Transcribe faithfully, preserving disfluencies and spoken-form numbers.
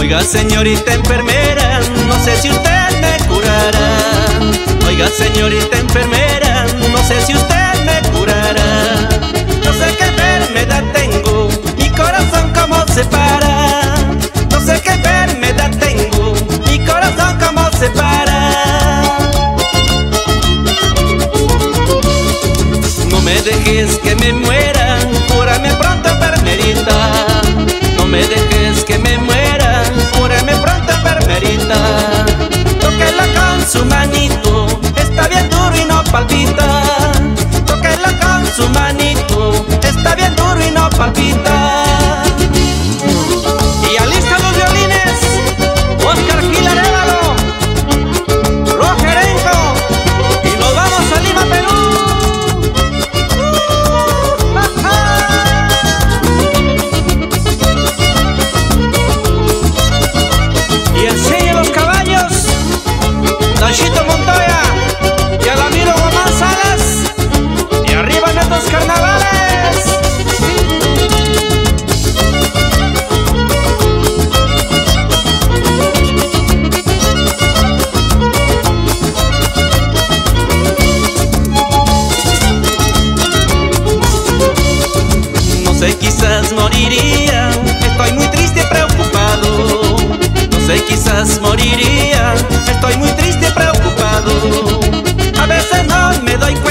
Oiga, señorita enfermera, no sé si usted me curará. Oiga, señorita enfermera, no sé si usted me curará. No sé qué enfermedad tengo, mi corazón cómo se para. No sé qué enfermedad tengo, mi corazón cómo se para. No me dejes que me muera, cúrame pronto, enfermerita. No me dejes que me muera, cúrame pronto, enfermerita. Tóquela con su manito, está bien duro y no palpita. Tóquela con su manito, está bien duro y no palpita. Y alistan los violines, Oscar Gil Arévalo, Rogerenco, y nos vamos a Lima, Perú. Y enseña los caballos, Nachito Montoya y Alamiro Guamán Salas, y arriba en estos carnavales. No sé, quizás moriría, estoy muy triste y preocupado. No sé, quizás moriría, estoy muy triste y preocupado. A veces no me doy cuenta